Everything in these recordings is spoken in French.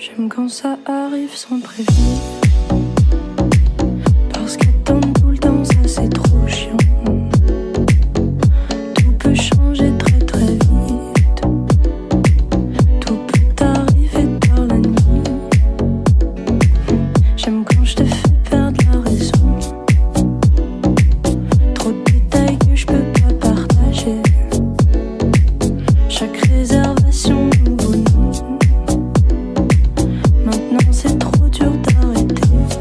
J'aime quand ça arrive sans prévenir, parce qu'attendre tout le temps ça c'est trop chiant. Tout peut changer très très vite, tout peut arriver par la nuit. J'aime quand je te fais perdre la raison, trop de détails que je peux pas partager, chaque réservation nouveau nom. Maintenant c'est trop dur d'arrêter.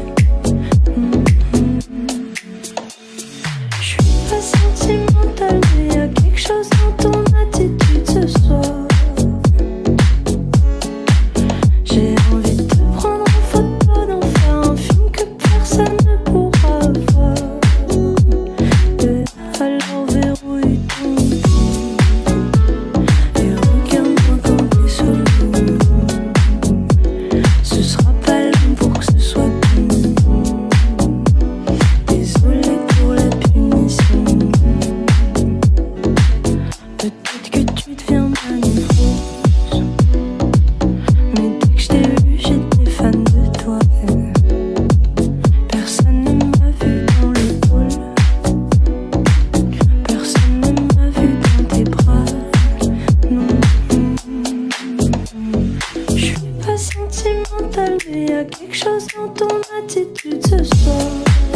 Je suis pas sentimentale, mais y'a quelque chose dans ton attitude ce soir. J'ai envie de te prendre en photo, d'en faire un film que personne ne pourra voir. Alors verrouille ton et regarde-moi quand t'es solo. Ce sera pas long pour que ce soit bon. Désolée pour la punition. Peut-être que tu deviens magnifique, mais dès que je t'ai vu j'étais fan de toi. Personne ne m'a vu dans le hall, personne ne m'a vu dans tes bras. Non, je suis pas sentimentale, mais y'a quelque chose dans ton attitude ce soir.